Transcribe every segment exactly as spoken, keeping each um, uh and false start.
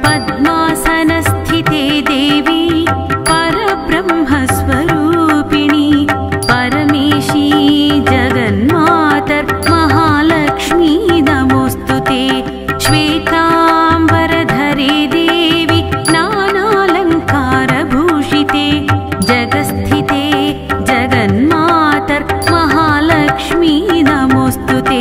पद्मासनस्थिते देवी परब्रह्मस्वरूपिणी परमेशी जगन्मातर्महालक्ष्मी नमोऽस्तुते। श्वेताम्बरधरे देवी नानालङ्कारभूषिते जगस्थिते जगन्मातर्महालक्ष्मी नमोऽस्तुते।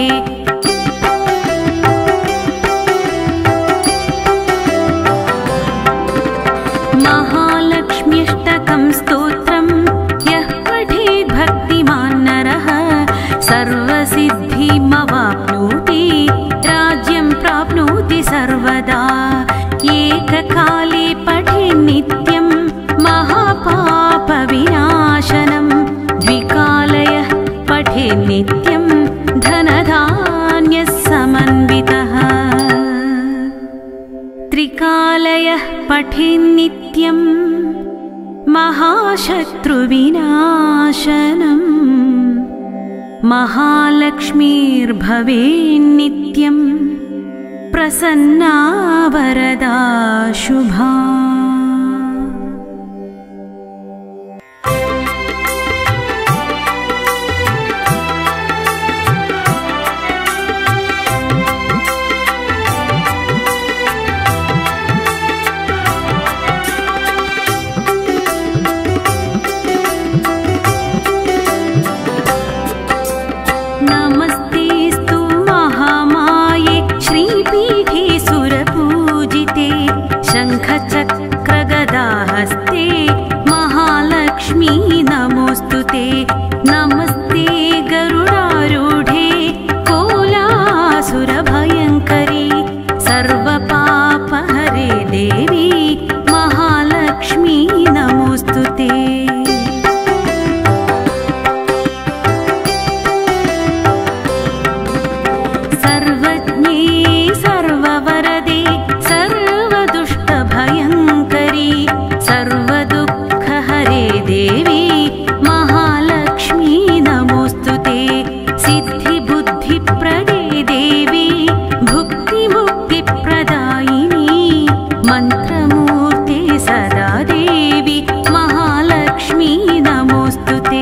महालक्ष्म्यष्टकं स्तोत्रं यः पठेत् भक्तिमान् नरः सर्वसिद्धिमवाप्नोति राज्यं प्राप्नोति सर्वदा। एककाले पठेन्नित्यं महापापविनाशनं द्विकालयः पठेन्नित्यं धनधान्यसमन्वितः। त्रिकालयः पठेन्नित्यं महाशत्रुविनाशनम् महालक्ष्मीर्भवेन्नित्यं प्रसन्ना वरदा शुभा। नमस्तेस्तु महामाये श्रीपीठे सुरपूजिते शङ्खचक्रगदाहस्ते महालक्ष्मी नमोऽस्तुते। नमस्ते गरुडारूढे कोलासुरभयङ्करी सर्वपापहरे देवी महालक्ष्मी नमोऽस्तुते। सर्वज्ञे सर्ववरदे सर्वदुष्टभयङ्करी सर्वदुःखहरे देवी महालक्ष्मी नमोऽस्तुते। सिद्धिबुद्धिप्रदे देवी भुक्तिमुक्तिप्रदायिनी मन्त्रमूर्ते सदा देवी महालक्ष्मी नमोऽस्तुते।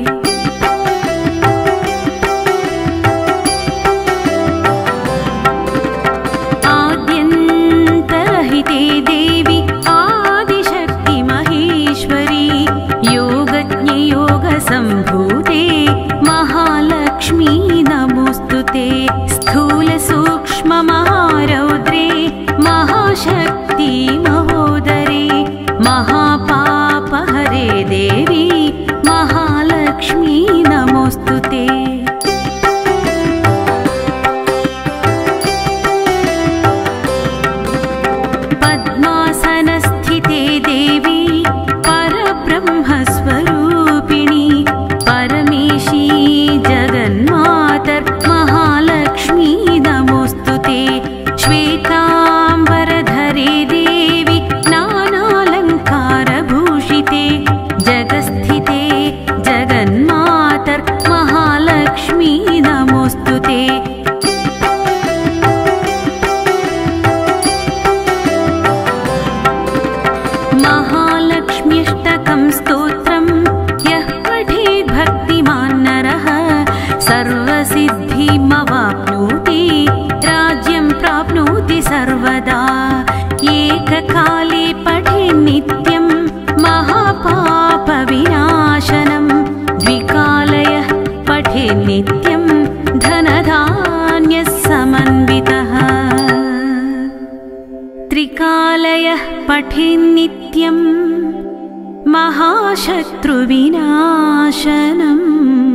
देवी आदिशक्ति महेश्वरी योगज्ञे योगसम्भूते महालक्ष्मी नमोऽस्तुते। स्थूलसूक्ष्ममहारौद्रे महाशक्ति महोदरे महापापहरे देवी महालक्ष्मी नमोऽस्तुते। पद्मासनस्थिते देवी परब्रह्मस्वरूपिणी परमेशी जगन्मातर्महालक्ष्मी नमोऽस्तुते। श्वेताम्बरधरे देवी नानालङ्कारभूषिते जगस्थिते जगन्मातर्महालक्ष्मी नमोऽस्तुते। महालक्ष्म्यष्टकं स्तोत्रं यः पठेत् भक्तिमान् नरः सर्वसिद्धिमवाप्नोति राज्यं प्राप्नोति सर्वदा। एककाले पठेन्नित्यं महापापविनाशनं द्विकालयः पठेन्नित्यं धनधान्यसमन्वितः। त्रिकालयः पठेन्नित्यं महाशत्रुविनाशनम्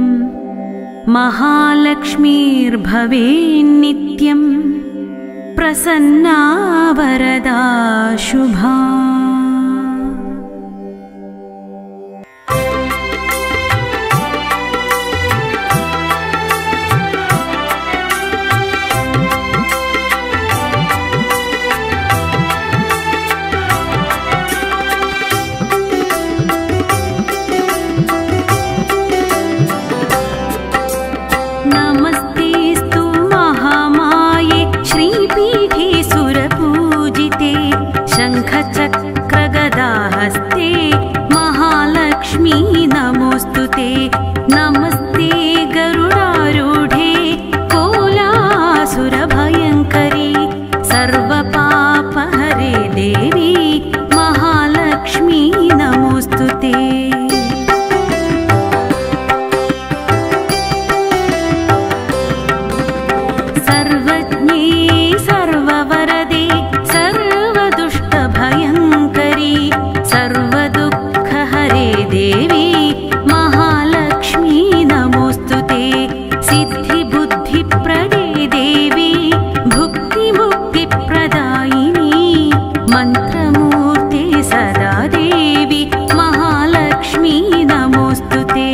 महालक्ष्मीर्भवेन्नित्यं प्रसन्ना वरदा शुभा। देवी महालक्ष्मी नमोस्तुते। सर्वज्ञे सर्ववरदे सर्वदुष्टभयङ्करी सर्वदुःखहरे देवी महालक्ष्मी नमोस्तुते। सिद्धिबुद्धिप्रदे देवी भुक्तिमुक्तिप्रदायिनी मन्त्रमूर्ते सदा देवी महालक्ष्मी नमोस्तुते।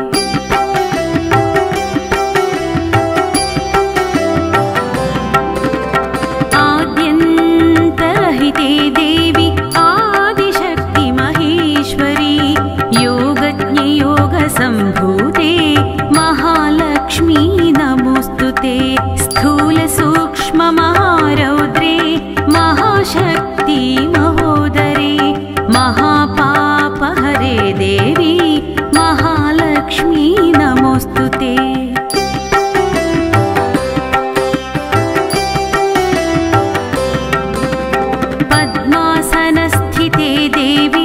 आद्यन्तरहिते देवी आदिशक्ति महेश्वरी योगज्ञे योगसम्भूते महालक्ष्मी नमोस्तुते। स्थूलसूक्ष्ममहारौद्रे महाशक्ति महोदरे महापापहरे देवी महालक्ष्मी नमोस्तुते। पद्मासनस्थिते देवी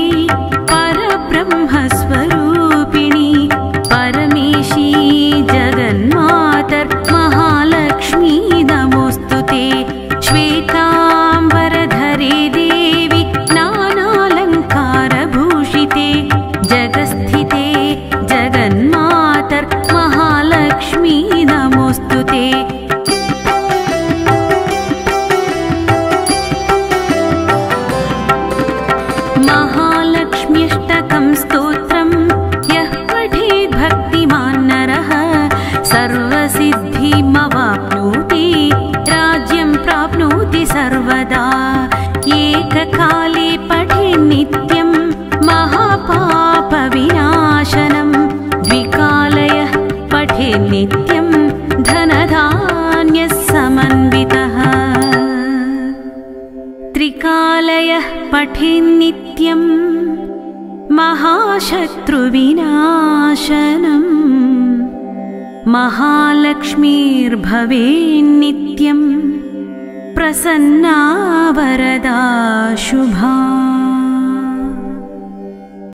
परब्रह्मस्वरूपिणी परमेशी जगन्मातर् महालक्ष्मी नमोस्तुते। श्वेताम्बरधरे देवी नानालङ्कारभूषिते जगस्थिते जगन्मातर् महालक्ष्मी नमोस्तुते। महालक्ष्म्यष्टकं स्तोत्रं यः पठेत् भक्तिमान् नरः सर्वसिद्धिमवाप्नोति राज्यं प्राप्नोति सर्वदा। एककाले पठेत् नित्यं महापापविनाशनं द्विकालयः पठेत् नित्यं धनधान्यः समन्वितः। त्रिकालयः पठेत् नित्यं महाशत्रुविनाशनम् महालक्ष्मीर्भवेन्नित्यं प्रसन्ना वरदा शुभा।